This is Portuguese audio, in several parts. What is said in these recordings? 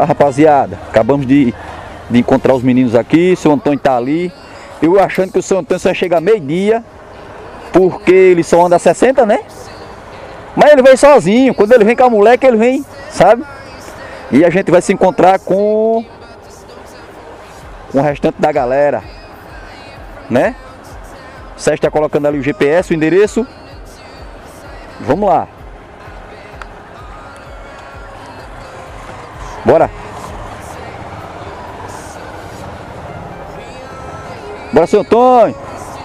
Ó, rapaziada, acabamos de encontrar os meninos aqui. O seu Antônio tá ali. Eu achando que o seu Antônio só chega meio-dia, porque ele só anda 60, né? Mas ele vem sozinho. Quando ele vem com a moleque, ele vem, sabe? E a gente vai se encontrar com o restante da galera, né? O Sérgio está colocando ali o GPS, o endereço. Vamos lá. Bora. Bora, seu Antônio.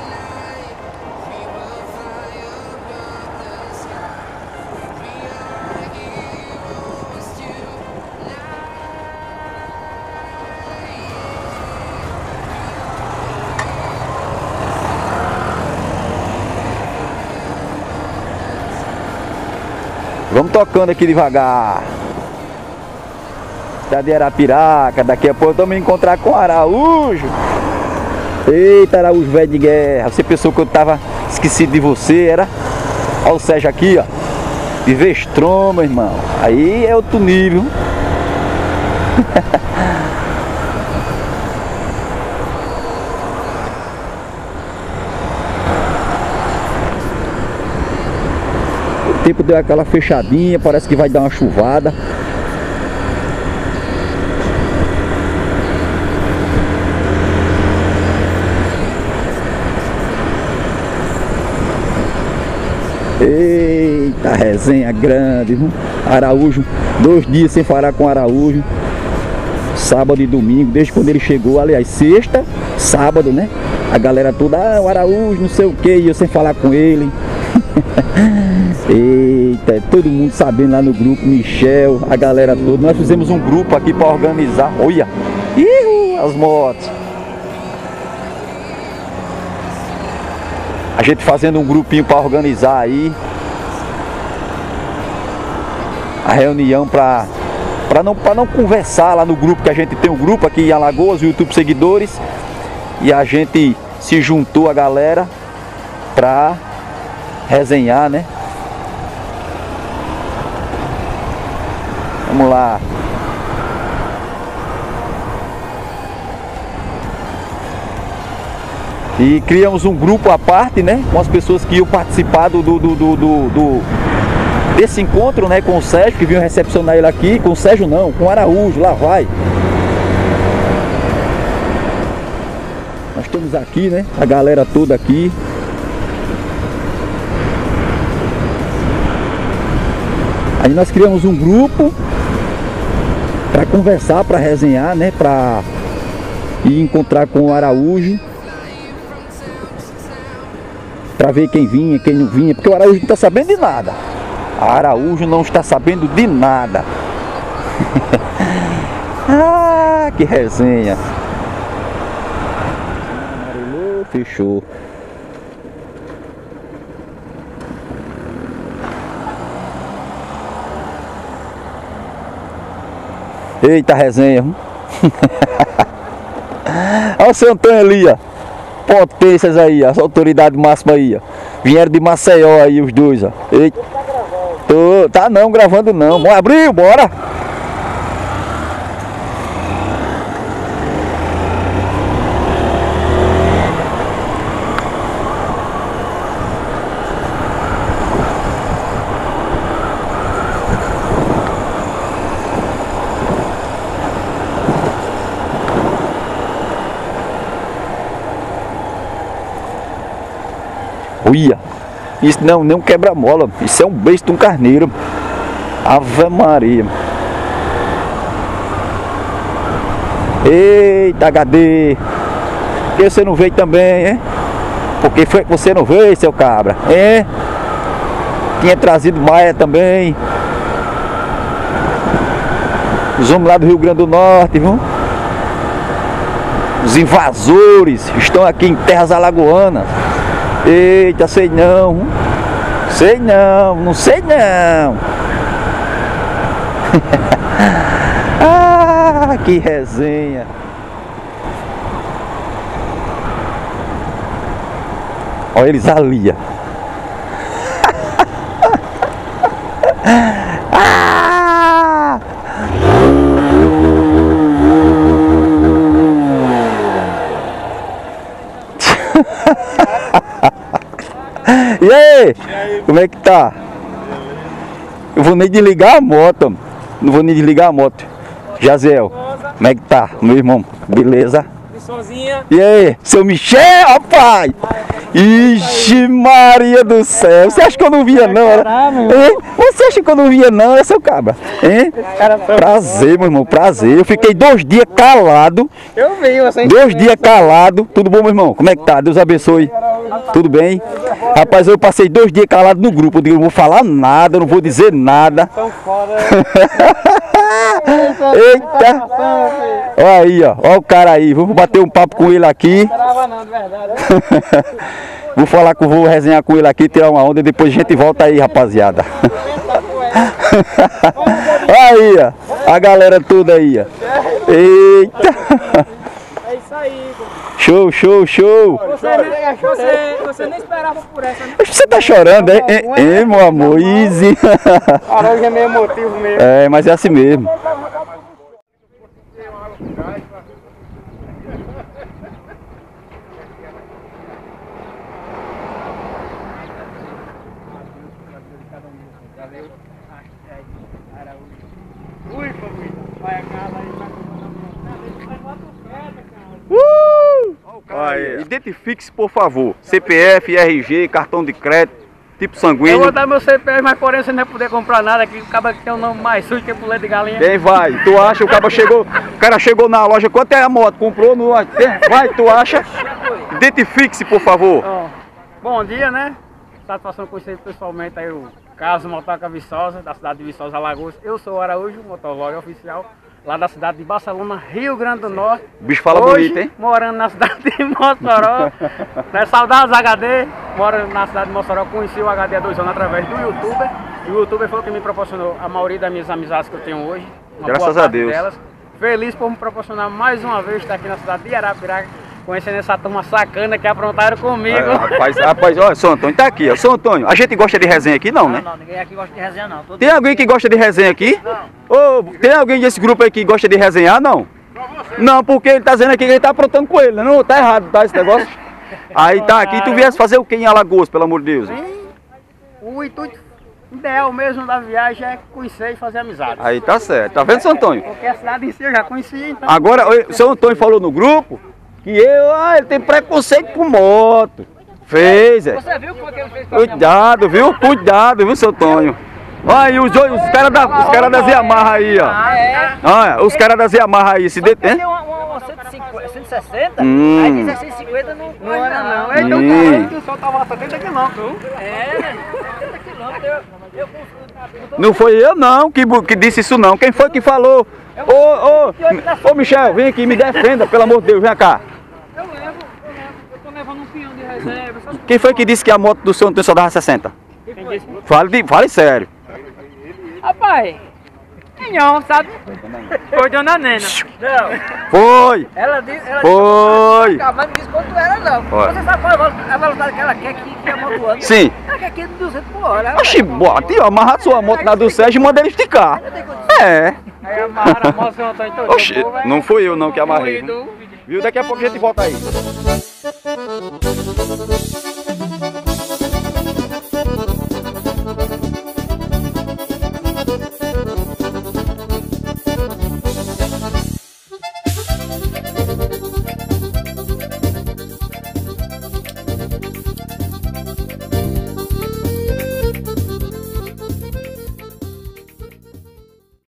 Vamos tocando aqui devagar. Tá de Arapiraca, daqui a pouco vamos encontrar com o Araújo. Eita, Araújo, velho de guerra. Você pensou que eu tava esquecido de você, era? Olha o Sérgio aqui, ó. De Vestron, meu irmão. Aí é outro nível. O tempo deu aquela fechadinha, parece que vai dar uma chuvada. Eita, resenha grande, viu? Araújo, 2 dias sem falar com Araújo. Sábado e domingo, desde quando ele chegou, aliás, sexta, sábado, né? A galera toda, o Araújo, não sei o que, e eu sem falar com ele. Eita, todo mundo sabendo lá no grupo, Michel, a galera toda. Nós fizemos um grupo aqui para organizar. Olha, as motos. A gente fazendo um grupinho para organizar aí a reunião para não conversar lá no grupo, que a gente tem um grupo aqui em Alagoas, YouTube Seguidores, e a gente se juntou a galera para resenhar, né? Vamos lá. E criamos um grupo à parte, né? Com as pessoas que iam participar desse encontro, né? Com o Sérgio, que vinham recepcionar ele aqui. Com o Sérgio não, com o Araújo, lá vai. Nós estamos aqui, né? A galera toda aqui. Aí nós criamos um grupo para conversar, para resenhar, né? Para ir encontrar com o Araújo. Para ver quem vinha, quem não vinha, porque o Araújo não está sabendo de nada. Araújo não está sabendo de nada. Ah, que resenha. Amarelou, fechou. Eita, resenha. Olha o seu Antônio ali, ó. Potências aí, as autoridades máximas aí, ó. Vieram de Maceió aí os dois, ó. Eita. Tá não, gravando não. Vamos abrir, bora! Olha, isso não é um quebra-mola, isso é um beijo de um carneiro. Ave Maria. Eita, HD. Por que você não veio também, hein? Por que foi que você não veio, seu cabra? Hein? Tinha trazido Maia também. Os homens lá do Rio Grande do Norte, viu? Os invasores estão aqui em terras alagoanas. Eita, sei não. Sei não, não sei não. Ah, que resenha. Olha eles ali, ó. Ah! aí? Como é que tá? Eu vou nem desligar a moto. Não vou nem desligar a moto. Jaziel, como é que tá, meu irmão? Beleza? Sozinha. E aí, seu Michel, rapaz? Ixi, Maria do céu. Você acha que eu não via, não? Hein? Você acha que eu não via, não? É seu cabra. Hein? Prazer, meu irmão, prazer. Eu fiquei 2 dias calado. Eu vi você. 2 dias calado. Tudo bom, meu irmão? Como é que tá? Deus abençoe. Tudo bem? Rapaz, eu passei 2 dias calado no grupo. Eu digo, não vou falar nada, não vou dizer nada. Tão foda. Eita! Olha aí, ó. Olha o cara aí. Vamos bater um papo com ele aqui. Não esperava não, de verdade. Vou falar com vou resenhar com ele aqui, tirar uma onda e depois a gente volta aí, rapaziada. Aí, ó. A galera toda aí, ó. Eita! É isso aí. Show, show, show. Você nem esperava por essa, né? Você tá chorando, hein, meu amor? Easy. Cara, hoje é meio emotivo mesmo. É, mas é assim mesmo. Ui, família. Vai a casa aí. Aí, identifique-se, por favor. CPF, RG, cartão de crédito, tipo sanguíneo. Eu vou dar meu CPF, mas porém você não vai poder comprar nada aqui. O cara que tem um nome mais sujo que pulé de galinha. Quem vai? Tu acha? O cara chegou na loja, quanto é a moto? Comprou no. Vai, tu acha? Identifique-se, por favor. Ó, bom dia, né? Satisfação conhecer pessoalmente aí o Carlos Motoca Viçosa, da cidade de Viçosa, Alagoas. Eu sou o Araújo, motovlog oficial, lá da cidade de Barcelona, Rio Grande do Norte. O bicho fala hoje, bonito, hein? morando na cidade de Mossoró. Né? Saudades HD, moro na cidade de Mossoró, conheci o HD há 2 anos através do YouTuber. E o YouTuber foi o que me proporcionou a maioria das minhas amizades que eu tenho hoje. Graças a Deus. Delas. Feliz por me proporcionar mais uma vez estar aqui na cidade de Arapiraca, conhecendo essa turma sacana que aprontaram comigo. Rapaz, olha, São Antônio, tá aqui, ó. São Antônio, a gente gosta de resenha aqui, não, né? Não, ninguém aqui gosta de resenha, não. Tem alguém que gosta de resenha aqui? Não. Ô, tem alguém desse grupo aí que gosta de resenhar, não? Não, porque ele tá dizendo aqui que ele tá aprontando com ele, né? Não, tá errado, tá, esse negócio? Aí tá aqui, tu viesse fazer o que em Alagoas, pelo amor de Deus? O intuito ideal mesmo da viagem é conhecer e fazer amizade. Aí tá certo, tá vendo, São Antônio? Porque a cidade em si eu já conhecia, então... Agora, o São Antônio falou no grupo que ele tem preconceito com moto. Fez, é. Você viu o que ele fez com a minha Cuidado, viu? Cuidado, viu, seu Tonho? Olha, os caras das Yamaha aí, ó. Olha, os caras das Yamaha aí, se detém. Tem uma 160, aí diz 150 não era não. Então que o sol tava a 70 quilômetros. É, 70 quilômetros. Não foi eu não que disse isso não. Quem foi que falou? Ô Michel, vem aqui, me defenda, pelo amor de Deus, vem cá. Eu tô levando um pinhão de reserva. Quem foi que disse que a moto do seu Antônio só dava 60? Fale sério. Rapaz, pinhão, sabe? Foi Dona Nena. Não. Foi. Ela disse. Foi. Mas não disse quanto era, não. Olha. Você sabe qual é a velocidade que ela quer que a moto ande? Sim. Ela quer que ande 200 por hora. Oxi, bota, amarra sua moto na do Sérgio e manda ele esticar. É. Aí amarra a moto, então. Oxi, não fui eu não que amarrei. Viu? Daqui a pouco a gente volta aí.